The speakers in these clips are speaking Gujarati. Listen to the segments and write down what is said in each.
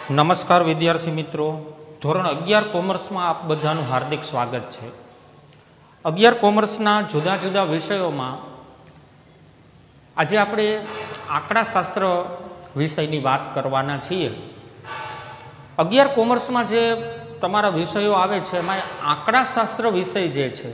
નમસ્કાર વિદ્યાર્થી મિત્રો, ધોરણ 11 કોમર્સમાં આપ બધાનું હાર્દિક સ્વાગત છે। 11 કોમર્સના જુદા જુદા વિષયોમાં આજે આપણે આંકડાશાસ્ત્ર વિષયની વાત કરવાના છીએ। 11 કોમર્સમાં જે તમારા વિષયો આવે છે એમાં આંકડાશાસ્ત્ર વિષય જે છે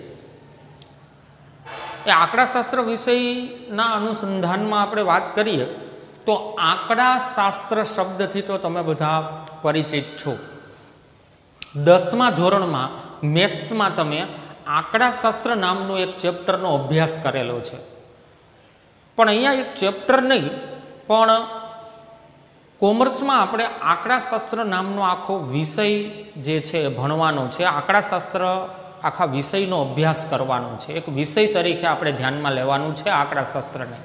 એ આંકડાશાસ્ત્ર વિષયના અનુસંધાનમાં આપણે વાત કરીએ તો આંકડાશાસ્ત્ર શબ્દથી તો તમે બધા પરિચિત છો। 10મા ધોરણમાં મેથ્સમાં તમે આંકડાશાસ્ત્ર નામનું એક ચેપ્ટરનો અભ્યાસ કરેલો છે, પણ અહીંયા એક ચેપ્ટર નહીં પણ કોમર્સમાં આપણે આંકડાશાસ્ત્ર નામનો આખો વિષય જે છે એ ભણવાનો છે। આંકડાશાસ્ત્ર આખા વિષયનો અભ્યાસ કરવાનો છે, એક વિષય તરીકે આપણે ધ્યાનમાં લેવાનું છે આંકડાશાસ્ત્રને।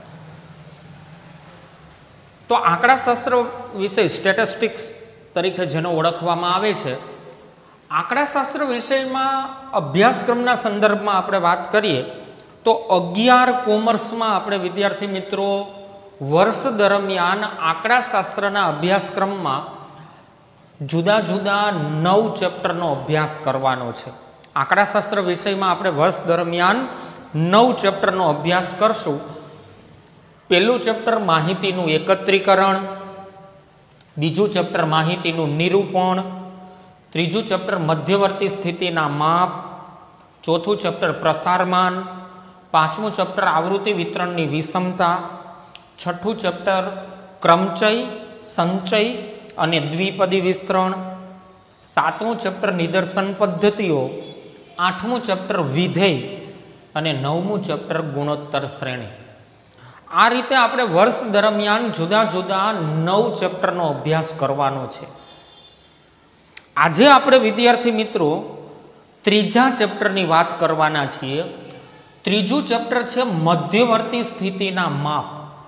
તો આંકડાશાસ્ત્ર વિષય સ્ટેટિસ્ટિક્સ તરીકે જેનો ઓળખવામાં આવે છે, આંકડાશાસ્ત્ર વિષયમાં અભ્યાસક્રમના સંદર્ભમાં આપણે વાત કરીએ તો 11 કોમર્સમાં આપણે વિદ્યાર્થી મિત્રો વર્ષ દરમિયાન આંકડાશાસ્ત્રના અભ્યાસક્રમમાં જુદા જુદા 9 ચેપ્ટરનો અભ્યાસ કરવાનો છે। આંકડાશાસ્ત્ર વિષયમાં આપણે વર્ષ દરમિયાન 9 ચેપ્ટરનો અભ્યાસ કરશું। પહેલું ચેપ્ટર માહિતીનું એકત્રીકરણ, બીજું ચેપ્ટર માહિતીનું નિરૂપણ, ત્રીજું ચેપ્ટર મધ્યવર્તી સ્થિતિના માપ, ચોથું ચેપ્ટર પ્રસારમાન, પાંચમું ચેપ્ટર આવૃત્તિ વિતરણની વિષમતા, છઠ્ઠું ચેપ્ટર ક્રમચય, સંચય અને દ્વિપદી વિસ્તરણ, સાતમું ચેપ્ટર નિદર્શન પદ્ધતિઓ, આઠમું ચેપ્ટર વિધેય અને નવમું ચેપ્ટર ગુણોત્તર શ્રેણી। આ રીતે આપણે વર્ષ દરમિયાન જુદા જુદા 9 ચેપ્ટરનો અભ્યાસ કરવાનો છે। આજે આપણે વિદ્યાર્થી મિત્રો ત્રીજા ચેપ્ટરની વાત કરવાના છીએ। ત્રીજું ચેપ્ટર છે મધ્યવર્તી સ્થિતિના માપ।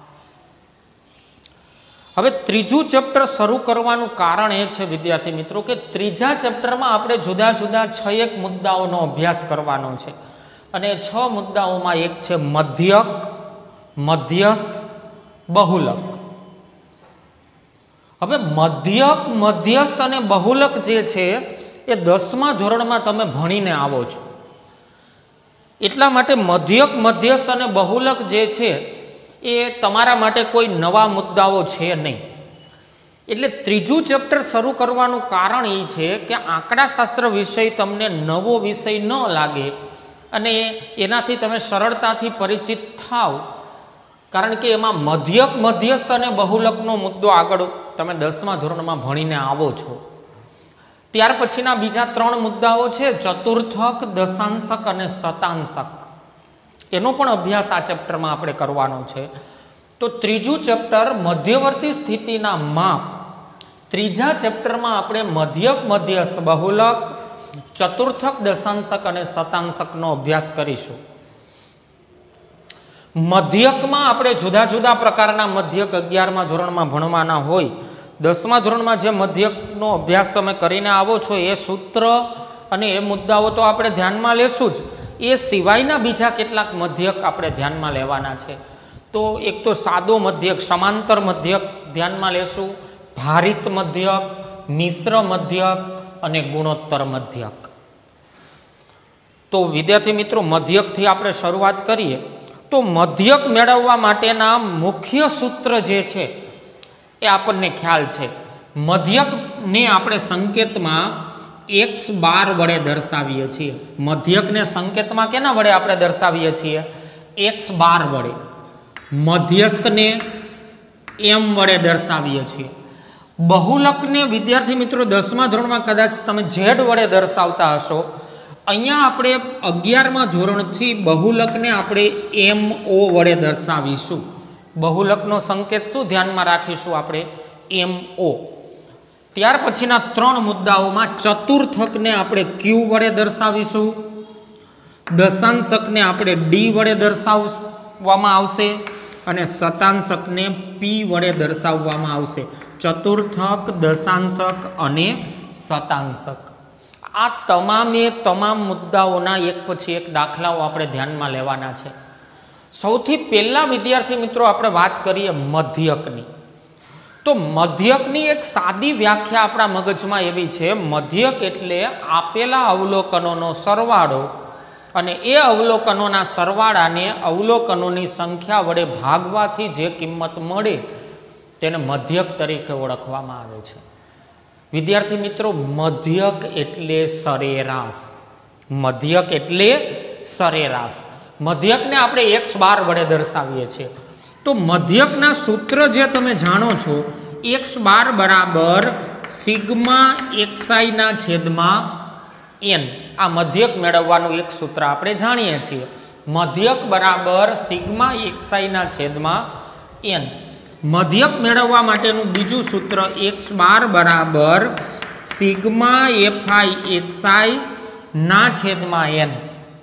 હવે ત્રીજું ચેપ્ટર શરૂ કરવાનું કારણ એ છે વિદ્યાર્થી મિત્રો કે ત્રીજા ચેપ્ટરમાં આપણે જુદા જુદા 6 મુદ્દાઓનો અભ્યાસ કરવાનો છે, અને 6 મુદ્દાઓમાં એક છે મધ્યક, મધ્યસ્થ, બહુલક। હવે મધ્યક, મધ્યસ્થ અને બહુલક જે છે એ 10મા ધોરણમાં તમે ભણીને આવો છો, એટલા માટે મધ્યક, મધ્યસ્થ અને બહુલક જે છે એ તમારા માટે કોઈ નવા મુદ્દાઓ છે નહીં। એટલે ત્રીજું ચેપ્ટર શરૂ કરવાનું કારણ એ છે કે આંકડાશાસ્ત્ર વિષય તમને નવો વિષય ન લાગે અને એનાથી તમે સરળતાથી પરિચિત થાવ, કારણ કે એમાં મધ્યક, મધ્યસ્થ અને બહુલકનો મુદ્દો આગળ તમે 10મા ધોરણમાં ભણીને આવો છો। ત્યાર પછીના બીજા 3 મુદ્દાઓ છે ચતુર્થક, દશાંશક અને શતાંશક, એનો પણ અભ્યાસ આ ચેપ્ટરમાં આપણે કરવાનો છે। તો ત્રીજું ચેપ્ટર મધ્યવર્તી સ્થિતિના માપ, ત્રીજા ચેપ્ટરમાં આપણે મધ્યક, મધ્યસ્થ, બહુલક, ચતુર્થક, દશાંશક અને શતાંશકનો અભ્યાસ કરીશું। મધ્યકમાં આપણે જુદા જુદા પ્રકારના મધ્યક 11મા ધોરણમાં ભણવાના હોય। 10મા ધોરણમાં જે મધ્યકનો અભ્યાસ તમે કરીને આવો છો એ સૂત્ર અને એ મુદ્દાઓ તો આપણે ધ્યાનમાં લેશું જ, એ સિવાયના બીજા કેટલાક મધ્યક આપણે ધ્યાનમાં લેવાના છે। તો એક તો સાદો મધ્યક, સમાંતર મધ્યક ધ્યાનમાં લેશું, ભારિત મધ્યક, મિશ્ર મધ્યક અને ગુણોત્તર મધ્યક। તો વિદ્યાર્થી મિત્રો મધ્યકથી આપણે શરૂઆત કરીએ તો મધ્યક મેળવવા માટેના મુખ્ય સૂત્ર જે છે એ આપણને ખ્યાલ છે। મધ્યકને આપણે સંકેતમાં x12 વડે દર્શાવીએ છીએ। મધ્યકને સંકેતમાં કેના વડે આપણે દર્શાવીએ છીએ? x12 વડે। મધ્યસ્થને m વડે દર્શાવીએ છીએ। બહુલકને વિદ્યાર્થી મિત્રો 10મા ધોરણમાં કદાચ તમે z વડે દર્શાવતા હશો, અહીંયા આપણે 11મા ધોરણથી બહુલકને આપણે mo વડે દર્શાવીશું। બહુલકનો સંકેત શું ધ્યાનમાં રાખીશું આપણે? mo। ત્યાર પછીના 3 મુદ્દાઓમાં ચતુર્થકને આપણે q વડે દર્શાવીશું, દશાંશકને આપણે d વડે દર્શાવવામાં આવશે અને શતાંશકને p વડે દર્શાવવામાં આવશે। ચતુર્થક, દશાંશક અને શતાંશક, આ તમામ મુદ્દાઓના એક પછી એક દાખલાઓ આપણે ધ્યાનમાં લેવાના છે। સૌથી પહેલા વિદ્યાર્થી મિત્રો આપણે વાત કરીએ મધ્યકની। તો મધ્યકની એક સાદી વ્યાખ્યા આપણા મગજમાં એવી છે, મધ્યક એટલે આપેલા અવલોકનોનો સરવાળો અને એ અવલોકનોના સરવાળાને અવલોકનોની સંખ્યા વડે ભાગવાથી જે કિંમત મળે તેને મધ્યક તરીકે ઓળખવામાં આવે છે. વિદ્યાર્થી મિત્રો, મધ્યક એટલે સરેરાશ. મધ્યક એટલે સરેરાશ. મધ્યકને આપણે x બાર વડે દર્શાવીએ છીએ. તો મધ્યકના સૂત્ર જે તમે જાણો છો, x બાર બરાબર સિગ્મા xi ના છેદમાં n. આ મધ્યક મેળવવાનું એક સૂત્ર આપણે જાણીએ છીએ. મધ્યક બરાબર સિગ્મા xi ના છેદમાં n. મધ્યક મેળવવા માટેનું બીજું સૂત્ર x બાર બરાબર સિગ્મા fi xi ના છેદમાં n.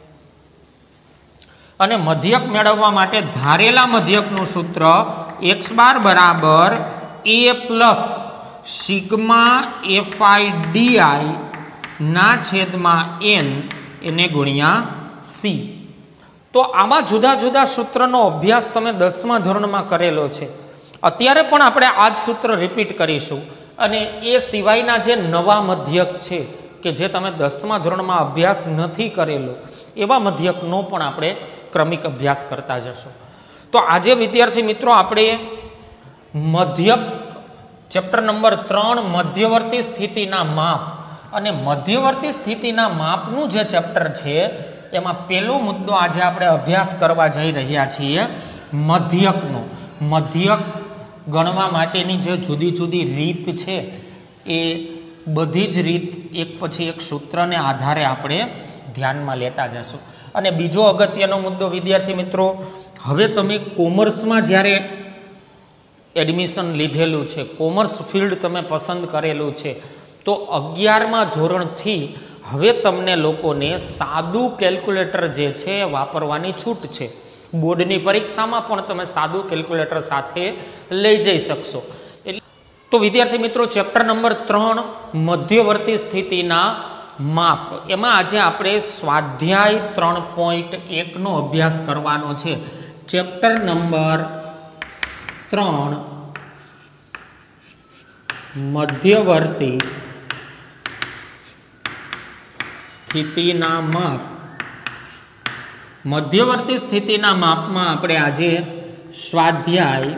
અને મધ્યક મેળવવા માટે ધારેલા મધ્યકનું સૂત્ર x બાર બરાબર a plus sigma fi di ના છેદમાં n એને ગુણ્યા c. તો આવા જુદા જુદા સૂત્રનો અભ્યાસ તમે 10મા ધોરણમાં કરેલો છે. અત્યારે પણ આપણે આ જ સૂત્ર રિપીટ કરીશું. અને એ સિવાયના જે નવા મધ્યક છે કે જે તમે 10મા ધોરણમાં અભ્યાસ નથી કરેલો, એવા મધ્યકનો પણ આપણે ક્રમિક અભ્યાસ કરતા જશો. તો આજે વિદ્યાર્થી મિત્રો આપણે મધ્યક ચેપ્ટર નંબર 3 મધ્યવર્તી સ્થિતિના માપ અને મધ્યવર્તી સ્થિતિના માપનું જે ચેપ્ટર છે એમાં પહેલો મુદ્દો આજે આપણે અભ્યાસ કરવા જઈ રહ્યા છીએ મધ્યકનો. મધ્યક ગણવા માટેની જે જુદી જુદી રીત છે એ બધી જ રીત એક પછી એક સૂત્રને આધારે આપણે ધ્યાનમાં લેતા જશું. અને બીજો અગત્યનો મુદ્દો વિદ્યાર્થી મિત્રો, હવે તમે કોમર્સમાં જ્યારે એડમિશન લીધેલું છે, કોમર્સ ફિલ્ડ તમે પસંદ કરેલું છે, તો 11મા ધોરણથી હવે તમને લોકોને સાદું કેલ્ક્યુલેટર જે છે વાપરવાની છૂટ છે. બોર્ડની પરીક્ષામાં પણ તમે સાદું કેલ્ક્યુલેટર સાથે લઈ જઈ શકશો. એટલે તો વિદ્યાર્થી મિત્રો, ચેપ્ટર નંબર 3 મધ્યવર્તી સ્થિતિના માપ, એમાં આજે આપણે સ્વાધ્યાય 3.1 નો અભ્યાસ કરવાનો છે. ચેપ્ટર નંબર 3 મધ્યવર્તી સ્થિતિના માપ. મધ્યવર્તી સ્થિતિના માપમાં આપણે આજે સ્વાધ્યાય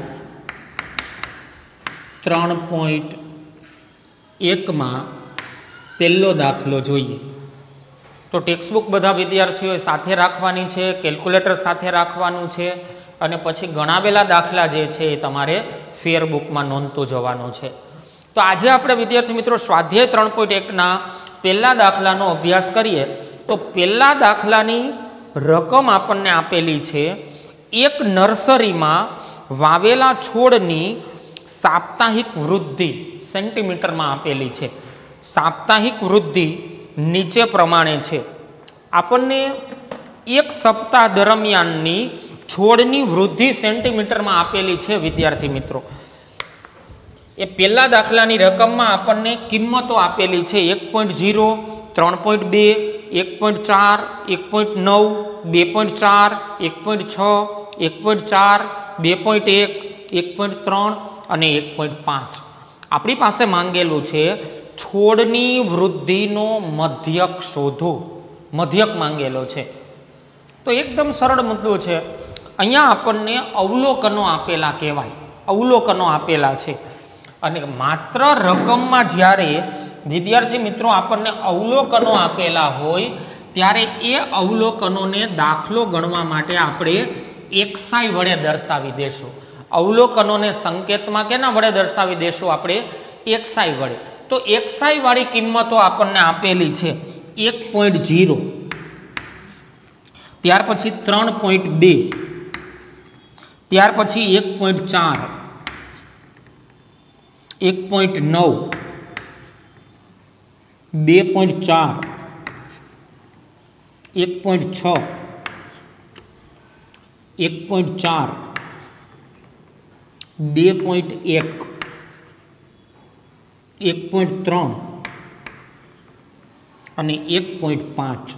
3.1માં પહેલો દાખલો જોઈએ. તો ટેક્સ્ટબુક બધા વિદ્યાર્થીઓએ સાથે રાખવાની છે, કેલ્ક્યુલેટર સાથે રાખવાનું છે અને પછી ગણાવેલા દાખલા જે છે એ તમારે ફેરબુકમાં નોંધતું જવાનું છે. તો આજે આપણે વિદ્યાર્થી મિત્રો સ્વાધ્યાય 3.1ના પહેલા દાખલાનો અભ્યાસ કરીએ. તો પહેલા દાખલાની રકમ આપણને આપેલી છે, એક નર્સરીમાં વાવેલા છોડની સાપ્તાહિક વૃદ્ધિ સેન્ટીમીટરમાં આપેલી છે. સાપ્તાહિક વૃદ્ધિ નીચે પ્રમાણે છે. આપણને એક સપ્તાહ દરમિયાનની છોડની વૃદ્ધિ સેન્ટીમીટરમાં આપેલી છે વિદ્યાર્થી મિત્રો. એ પહેલા દાખલાની રકમમાં આપણને કિંમતો આપેલી છે 1.0, 3.2, 1.4, 1.9, 2.4, 1.6, 1.4, 2.1, 1.3 અને 1.5. આપણી પાસે માંગેલું છે છોડની વૃદ્ધિનો મધ્યક શોધો. મધ્યક માંગેલો છે. તો એકદમ સરળ મુદ્દો છે. અહીંયા આપણને અવલોકનો આપેલા કહેવાય, અવલોકનો આપેલા છે. અને માત્ર રકમમાં જ્યારે વિદ્યાર્થી મિત્રો આપણને અવલોકનો આપેલા હોય ત્યારે એ અવલોકનોને દાખલો ગણવા માટે આપણે xi વડે દર્શાવી દેશું. અવલોકનોને સંકેતમાં કેના વડે દર્શાવી દેશું? આપણે xi વડે. તો xi વાળી કિંમતો આપણને આપેલી છે 1.0, ત્યાર પછી 3.2, ત્યાર પછી 1.4, 1.9, 2.4, 1.6, 1.4, 2.1, 1.3 અને 1.5.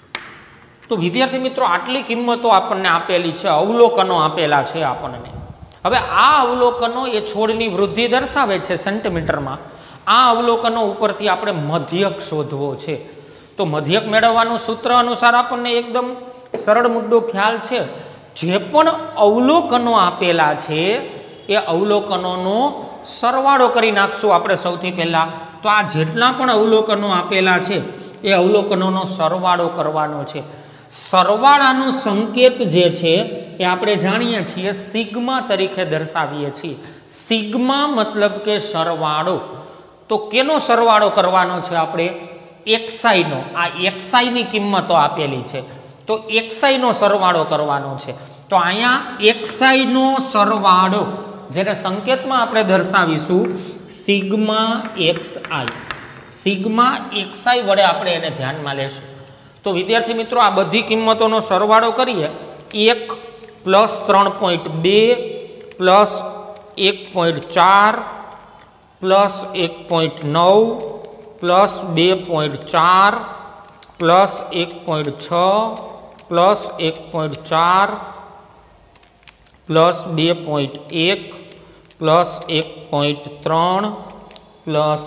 તો વિદ્યાર્થી મિત્રો આટલી કિંમતો આપણને આપેલી છે, અવલોકનો આપેલા છે આપણને. હવે આ અવલોકનો એ છોડની વૃદ્ધિ દર્શાવે છે સેન્ટીમીટરમાં. આ અવલોકનો ઉપરથી આપણે મધ્યક શોધવો છે. તો મધ્યક મેળવવાનું સૂત્ર અનુસાર આપણને એકદમ સરળ મુદ્દો ખ્યાલ છે. જે પણ અવલોકનો આપેલા છે એ અવલોકનોનો સરવાળો કરી નાખશું આપણે સૌથી પહેલાં. તો આ જેટલા પણ અવલોકનો આપેલા છે એ અવલોકનોનો સરવાળો કરવાનો છે. સરવાળાનો સંકેત જે છે એ આપણે જાણીએ છીએ સિગ્મા તરીકે દર્શાવીએ છીએ. સિગ્મા મતલબ કે સરવાળો. તો કેનો સરવાળો કરવાનો છે આપણે? એક્સઆઈનો. આ એક્સઆઈની કિંમતો આપેલી છે તો એક્સઆઈનો સરવાળો કરવાનો છે. તો અહીંયા એક્સઆઈનો સરવાળો જેને સંકેતમાં આપણે દર્શાવીશું સિગ્મા એક્સઆઈ. સિગ્મા એક્સઆઈ વડે આપણે એને ધ્યાનમાં લેશું. તો વિદ્યાર્થી મિત્રો આ બધી કિંમતોનો સરવાળો કરીએ. 1 plus 3.2 plus 1.4 plus 1.9 plus 2.4 plus 1.6 plus 1.4 plus 2.1 plus 1.3 plus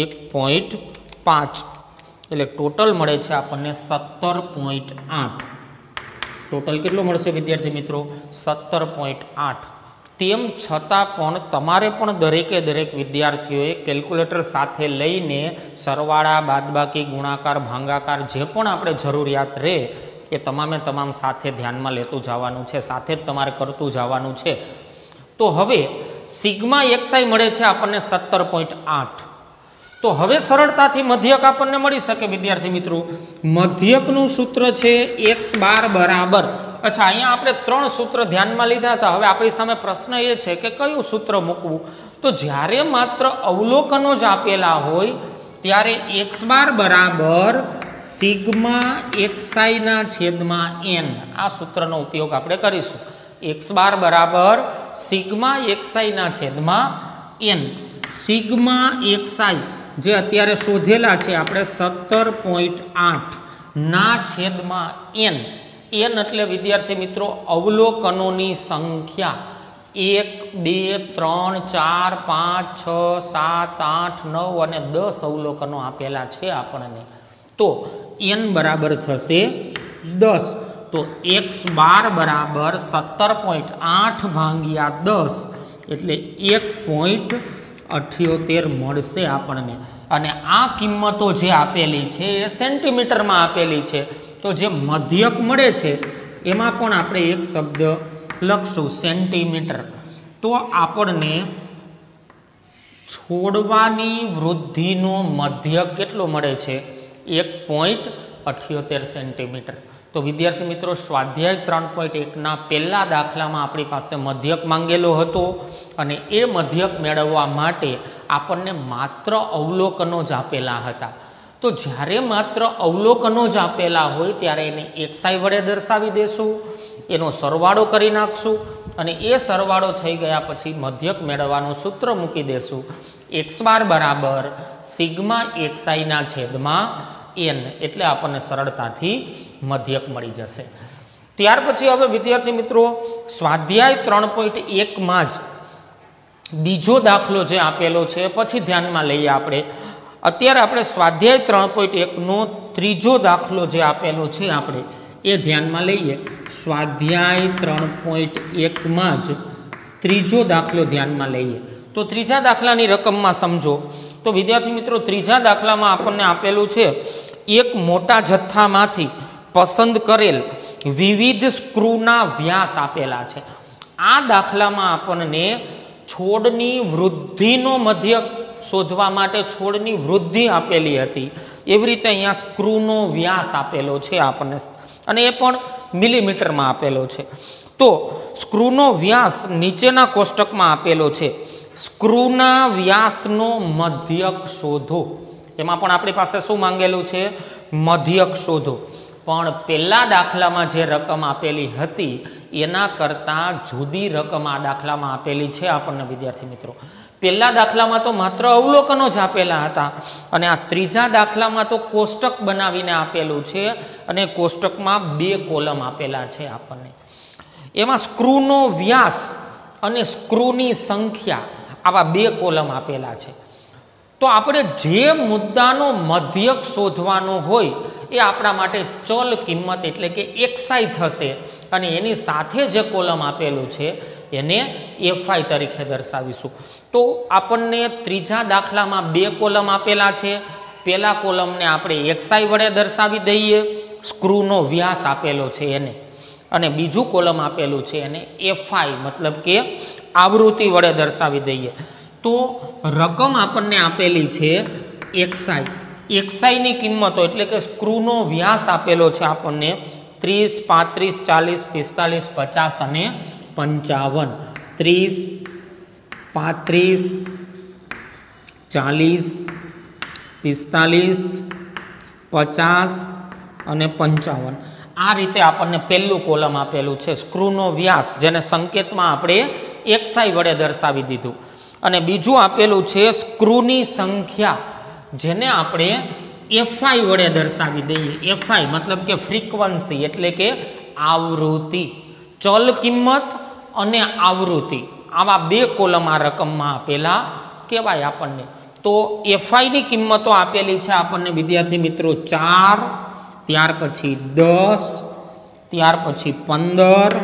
1.5 એટલે ટોટલ મળે છે આપણને 17.8. ટોટલ કેટલો મળશે વિદ્યાર્થી મિત્રો? 17.8. તેમ છતાં પણ તમારે પણ દરેક વિદ્યાર્થીઓએ કેલ્ક્યુલેટર સાથે લઈને સરવાળા, બાદબાકી, ગુણાકાર, ભાગાકાર જે પણ આપણે જરૂરિયાત રહે એ તમામે તમામ સાથે ધ્યાનમાં લેતું જવાનું છે, સાથે જ તમારે કરતું જવાનું છે. તો હવે સિગ્મા એક્સઆઈ મળે છે આપણને 17.8. તો હવે સરળતાથી મધ્યક આપણને મળી શકે વિદ્યાર્થી મિત્રો. મધ્યકનું સૂત્ર છે x બાર બરાબર. અચ્છા, અહીંયા આપણે 3 સૂત્ર ધ્યાનમાં લીધા હતા. હવે આપણી સામે પ્રશ્ન એ છે કે કયું સૂત્ર મૂકવું? તો જ્યારે માત્ર અવલોકનો જ આપેલા હોય ત્યારે x બાર બરાબર સિગ્મા એક્સઆઈ ના છેદમાં n આ સૂત્રનો ઉપયોગ આપણે કરીશું. x બાર બરાબર સિગ્મા એક્સઆઈ ના છેદમાં n. સિગ્મા એક્સઆઈ જે અત્યારે શોધેલા છે આપણે 17.8 ના છેદમાં n. n એટલે વિદ્યાર્થી મિત્રો અવલોકનોની સંખ્યા. 1 2 3 4 5 6 7 8 9 અને 10 અવલોકનો આપેલા છે આપણને. તો n બરાબર થશે 10. તો x બાર બરાબર 17.8 ભાગ્યા 10 એટલે 1.78 મળશે આપણને. અને આ કિંમતો જે આપેલી છે એ સેન્ટીમીટરમાં આપેલી છે. તો જે મધ્યક મળે છે એમાં પણ આપણે એક શબ્દ લખશું સેન્ટીમીટર. તો આપણને છોડવાની વૃદ્ધિનો મધ્યક કેટલો મળે છે? 1.78 સેન્ટીમીટર. તો વિદ્યાર્થી મિત્રો સ્વાધ્યાય 3.1ના પહેલા દાખલામાં આપણી પાસે મધ્યક માંગેલો હતો અને એ મધ્યક મેળવવા માટે આપણને માત્ર અવલોકનો જ આપેલા હતા. તો જ્યારે માત્ર અવલોકનો જ આપેલા હોય ત્યારે એને એક્સઆઈ વડે દર્શાવી દેશું, એનો સરવાળો કરી નાખશું અને એ સરવાળો થઈ ગયા પછી મધ્યક મેળવવાનું સૂત્ર મૂકી દેશું. x બાર બરાબર સિગ્મા એક્સઆઈના છેદમાં n એટલે આપણને સરળતાથી મધ્યક મળી જશે. ત્યાર પછી હવે વિદ્યાર્થી મિત્રો સ્વાધ્યાય 3.1માં જ બીજો દાખલો જે આપેલો છે પછી ધ્યાનમાં લઈએ આપણે. અત્યારે આપણે સ્વાધ્યાય 3.1નો ત્રીજો દાખલો જે આપેલો છે આપણે એ ધ્યાનમાં લઈએ. સ્વાધ્યાય 3.1માં જ ત્રીજો દાખલો ધ્યાનમાં લઈએ. તો ત્રીજા દાખલાની રકમમાં સમજો તો વિદ્યાર્થી મિત્રો ત્રીજા દાખલામાં આપણને આપેલું છે એક મોટા જથ્થામાંથી પસંદ કરેલ વિવિધ સ્ક્રૂના વ્યાસ આપેલા છે. આ દાખલામાં આપણને છોડની વૃદ્ધિનો મધ્યક શોધવા માટે છોડની વૃદ્ધિ આપેલી હતી. એવી રીતે અહીંયા સ્ક્રૂનો વ્યાસ આપેલો છે આપણને અને એ પણ મિલીમીટરમાં આપેલો છે. તો સ્ક્રૂનો વ્યાસ નીચેના કોષ્ટકમાં આપેલો છે. સ્ક્રૂના વ્યાસનો મધ્યક શોધો. એમાં પણ આપણી પાસે શું માંગેલું છે? મધ્યક શોધો. પણ પહેલા દાખલામાં જે રકમ આપેલી હતી એના કરતાં જુદી રકમ આ દાખલામાં આપેલી છે આપણને વિદ્યાર્થી મિત્રો. પહેલા દાખલામાં તો માત્ર અવલોકનો જ આપેલા હતા અને આ ત્રીજા દાખલામાં તો કોષ્ટક બનાવીને આપેલું છે અને કોષ્ટકમાં 2 કોલમ આપેલા છે આપણને. એમાં સ્ક્રૂનો વ્યાસ અને સ્ક્રૂની સંખ્યા, આવા 2 કોલમ આપેલા છે. તો આપણે જે મુદ્દાનો મધ્યક શોધવાનો હોય એ આપણા માટે ચલ કિંમત એટલે કે એક્સઆઈ થશે, અને એની સાથે જે કોલમ આપેલું છે એને એફઆઈ તરીકે દર્શાવીશું. તો આપણને ત્રીજા દાખલામાં 2 કોલમ આપેલા છે. પહેલા કોલમને આપણે એક્સઆઈ વડે દર્શાવી દઈએ, સ્ક્રૂનો વ્યાસ આપેલો છે એને, અને બીજું કોલમ આપેલું છે એને એફઆઈ મતલબ કે આવૃત્તિ વડે દર્શાવી દઈએ. તો રકમ આપણને આપેલી છે એક્સઆઈ. એક્સઆઈની કિંમતો એટલે કે સ્ક્રૂનો વ્યાસ આપેલો છે આપણને 30, 35, 40, 45, 50 અને 55. 30, 35, 40, 45, 50 અને 55. આ રીતે આપણને પહેલું કોલમ આપેલું છે સ્ક્રૂનો વ્યાસ, જેને સંકેતમાં આપણે એક્સઆઈ વડે દર્શાવી દીધું. અને બીજું આપેલું છે સ્ક્રૂની સંખ્યા, જેને આપણે એફઆઈ વડે દર્શાવી દઈએ. એફઆઈ મતલબ કે ફ્રીક્વન્સી એટલે કે આવૃત્તિ. ચલ કિંમત અને આવૃત્તિ, આવા 2 કોલમ આ રકમમાં આપેલા કહેવાય આપણને. તો એફઆઈની કિંમતો આપેલી છે આપણને વિદ્યાર્થી મિત્રો 4, ત્યાર પછી 10, ત્યાર પછી 15,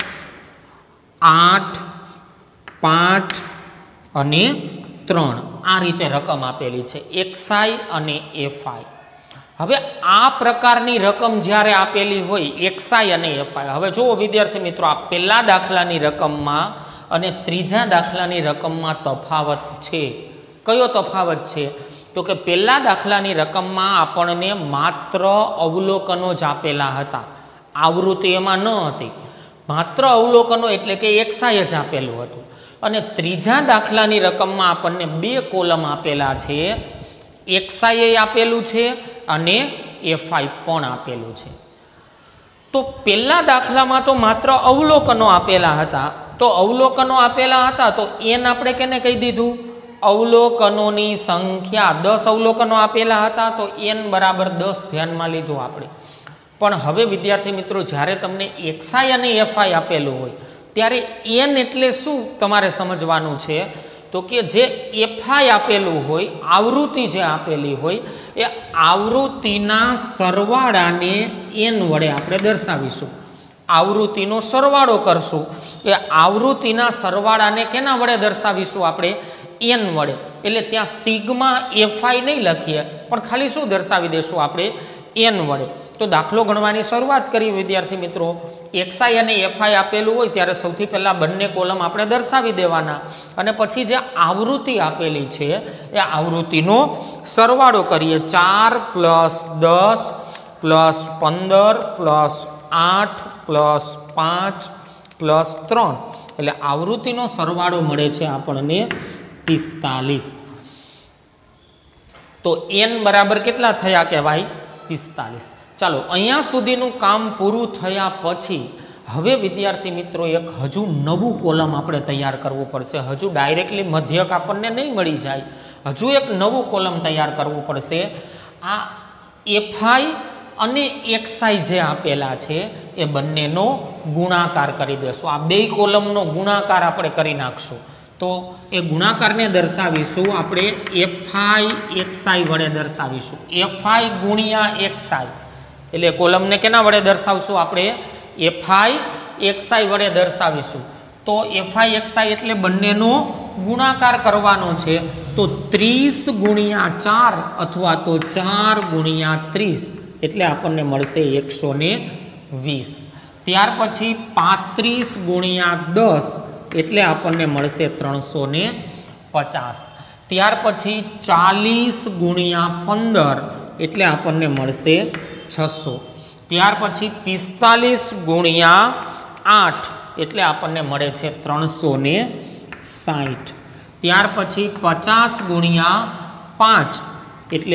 8, 5 અને 3. આ રીતે રકમ આપેલી છે એક્સઆઈ અને એફઆઈ. હવે આ પ્રકારની રકમ જ્યારે આપેલી હોય એક્સઆઈ અને એફઆઈ, હવે જુઓ વિદ્યાર્થી મિત્રો, આ પહેલા દાખલાની રકમમાં અને ત્રીજા દાખલાની રકમમાં તફાવત છે. કયો તફાવત છે? તો કે પહેલા દાખલાની રકમમાં આપણને માત્ર અવલોકનો જ આપેલા હતા, આવૃત્તિ એમાં ન હતી. માત્ર અવલોકનો એટલે કે એક્સઆઈ જ આપેલું હતું. અને ત્રીજા દાખલાની રકમમાં આપણને 2 કોલમ આપેલા છે, એક્સઆઈ આપેલું છે અને એફઆઈ પણ આપેલું છે. તો પહેલા દાખલામાં તો માત્ર અવલોકનો આપેલા હતા. તો અવલોકનો આપેલા હતા તો એન આપણે કેને કહી દીધું? અવલોકનોની સંખ્યા. 10 અવલોકનો આપેલા હતા તો એન બરાબર 10 ધ્યાનમાં લીધું આપણે. પણ હવે વિદ્યાર્થી મિત્રો, જ્યારે તમને એક્સઆઈ અને એફઆઈ આપેલું હોય ત્યારે એન એટલે શું તમારે સમજવાનું છે? તો કે જે એફઆઈ આપેલું હોય, આવૃત્તિ જે આપેલી હોય, એ આવૃત્તિના સરવાળાને એન વડે આપણે દર્શાવીશું. આવૃત્તિનો સરવાળો કરશું, એ આવૃત્તિના સરવાળાને કેના વડે દર્શાવીશું આપણે? એન વડે. એટલે ત્યાં સિગ્મા એફઆઈ નહીં લખીએ, પણ ખાલી શું દર્શાવી દેશું આપણે? એન વડે. તો દાખલો ગણવાની શરૂઆત કરી વિદ્યાર્થી મિત્રો. એક્સઆઈ અને એફઆઈ આપેલું હોય ત્યારે સૌથી પહેલાં બંને કોલમ આપણે દર્શાવી દેવાના, અને પછી જે આવૃત્તિ આપેલી છે એ આવૃત્તિનો સરવાળો કરીએ. 4 + 10 + 15 + 8 + 5 + 3, એટલે આવૃત્તિનો સરવાળો મળે છે આપણને 45. તો એન બરાબર કેટલા થયા કહેવાય? 45. ચાલો, અહીંયા સુધીનું કામ પૂરું થયા પછી હવે વિદ્યાર્થી મિત્રો એક હજુ નવું કોલમ આપણે તૈયાર કરવું પડશે. હજુ ડાયરેક્ટલી મધ્યક આપણને નહીં મળી જાય, હજુ એક નવું કોલમ તૈયાર કરવું પડશે. આ એફઆઈ અને એક્સઆઈ જે આપેલા છે એ બંનેનો ગુણાકાર કરી દેશું. આ 2 કોલમનો ગુણાકાર આપણે કરી નાખશું. તો એ ગુણાકારને દર્શાવીશું આપણે એફઆઈ એક્સઆઈ વડે દર્શાવીશું. એફઆઈ ગુણ્યા એક્સઆઈ, એટલે કોલમને કેના વડે દર્શાવશું આપણે? એફઆઈ એક્સઆઈ વડે દર્શાવીશું. તો એફઆઈ એક્સઆઈ એટલે બંનેનો ગુણાકાર કરવાનો છે. તો 30 ગુણ્યા 4 અથવા તો 4 ગુણ્યા 30 એટલે આપણને મળશે 120. ત્યાર પછી 35 ગુણ્યા 10 એટલે આપણને મળશે 350. ત્યાર પછી 40 ગુણ્યા 15 એટલે આપણને મળશે 600. ત્યાર પછી 45 ગુણ્યા 8 એટલે આપણને મળે છે 360. ત્યાર પછી 50 ગુણ્યા 5 એટલે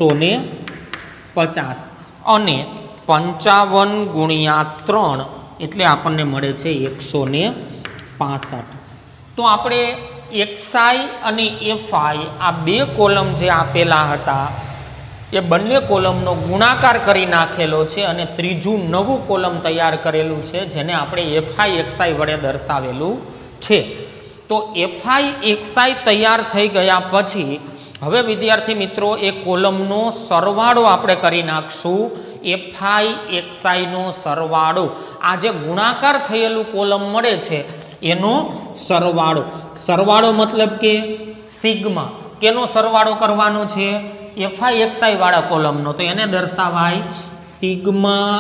250 અને 55 ગુણ્યા 3 એટલે આપણને મળે છે 165. તો આપણે એક્સઆઈ અને એફઆઈ આ 2 કોલમ જે આપેલા હતા એ બંને કોલમનો ગુણાકાર કરી નાખેલો છે અને ત્રીજું નવું કોલમ તૈયાર કરેલું છે જેને આપણે એફઆઈ એક્સઆઈ વડે દર્શાવેલું છે। તો FI તૈયાર થઈ ગયા પછી હવે વિદ્યાર્થી મિત્રો એ કોલમનો સરવાળો આપણે કરી નાખશું। FI નો સરવાળો, આ જે ગુણાકાર થયેલું કોલમ મળે છે એનો સરવાળો। સરવાળો મતલબ કે સિગ્મા, કેનો સરવાળો કરવાનો છે? FI વાળા કોલમનો, તો એને દર્શાવાય સિગ્મા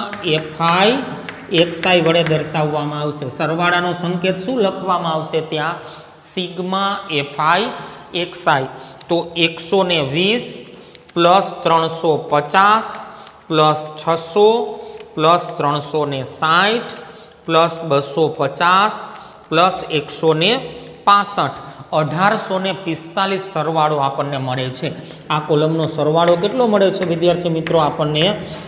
FI વડે દર્શાવવામાં આવશે। સરવાળાનો સંકેત શું લખવામાં આવશે ત્યાં? Sigma FI। તો 120 plus 350 plus 600 plus 360 plus 250 plus 165 1845 સરવાળો આપણને મળે છે। આ કોલમનો સરવાળો કેટલો મળે છે વિદ્યાર્થી મિત્રો? આપણને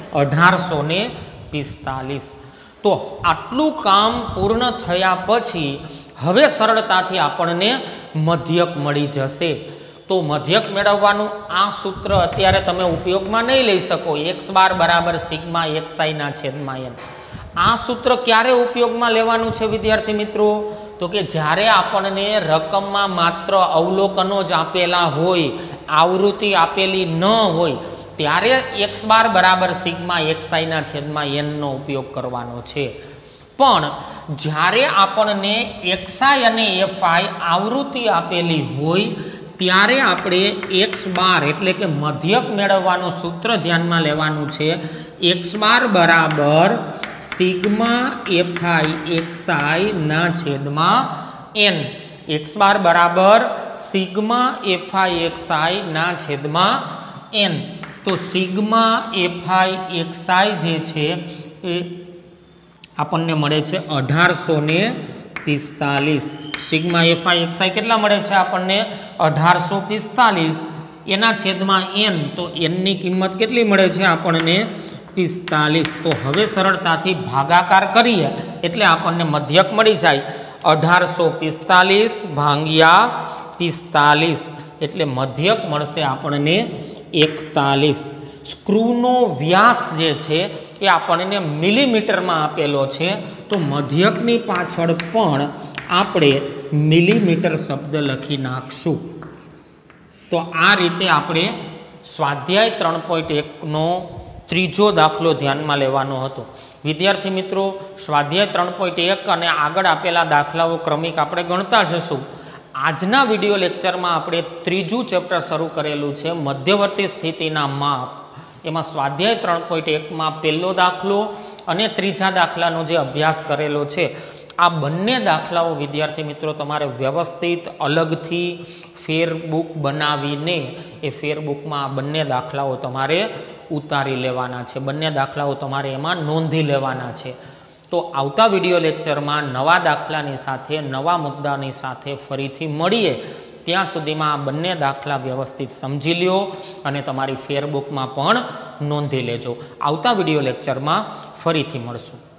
1845। તો આટલું કામ પૂર્ણ થયા પછી હવે સરળતાથી આપણને મધ્યક મળી જશે। તો મધ્યક મેળવવાનું આ સૂત્ર અત્યારે તમે ઉપયોગમાં નહીં લઈ શકો, x બાર બરાબર સિગ્મા xi ના છેદમાં n। આ સૂત્ર ક્યારે ઉપયોગમાં લેવાનું છે વિદ્યાર્થી મિત્રો? તો કે જ્યારે આપણને રકમમાં માત્ર અવલોકનો જ આપેલા હોય, આવૃત્તિ આપેલી ન હોય, ત્યારે x બાર બરાબર સિગ્મા xi ના છેદમાં n નો ઉપયોગ કરવાનો છે। પણ જ્યારે આપણને xi અને fi આવૃત્તિ આપેલી હોય ત્યારે આપણે x બાર એટલે કે મધ્યક મેળવવાનું સૂત્ર ધ્યાનમાં લેવાનું છે। x બાર બરાબર સિગ્મા FI xi ના છેદમાં n। x બાર બરાબર સિગ્મા FI xi ના છેદમાં n। તો સિગ્મા FI xi જે છે એ આપણને મળે છે 1845। સિગ્મા FI xi કેટલા મળે છે આપણને? 1845 એના છેદમાં n। તો n ની કિંમત કેટલી મળે છે આપણને? 45। તો હવે સરળતાથી ભાગાકાર કરીએ એટલે આપણને મધ્યક મળી જાય। 1845 ભાગ્યા 45 એટલે મધ્યક મળશે આપણને 41। સ્ક્રૂનો વ્યાસ જે છે એ આપણને મિલીમીટરમાં આપેલો છે, તો મધ્યકની પાછળ પણ આપણે મિલીમીટર શબ્દ લખી નાખશું। તો આ રીતે આપણે સ્વાધ્યાય 3.1 ત્રીજો દાખલો ધ્યાનમાં લેવાનો હતો। વિદ્યાર્થી મિત્રો, સ્વાધ્યાય 3.1 અને આગળ આપેલા દાખલાઓ ક્રમિક આપણે ગણતા જશું। આજના વિડીયો લેક્ચરમાં આપણે ત્રીજું ચેપ્ટર શરૂ કરેલું છે, મધ્યવર્તી સ્થિતિના માપ। એમાં સ્વાધ્યાય 3.1માં પહેલો દાખલો અને ત્રીજા દાખલાનો જે અભ્યાસ કરેલો છે, આ બંને દાખલાઓ વિદ્યાર્થી મિત્રો તમારે વ્યવસ્થિત અલગથી ફેરબુક બનાવીને એ ફેરબુકમાં આ બંને દાખલાઓ તમારે ઉતારી લેવાના છે। બંને દાખલાઓ તમારે એમાં નોંધી લેવાના છે। તો આવતા વિડીયો લેક્ચરમાં નવા દાખલાની સાથે, નવા મુદ્દાની સાથે ફરીથી મળીએ। ત્યાં સુધીમાં આ બંને દાખલા વ્યવસ્થિત સમજી લ્યો અને તમારી ફેરબુકમાં પણ નોંધી લેજો। આવતા વિડીયો લેક્ચરમાં ફરીથી મળશું।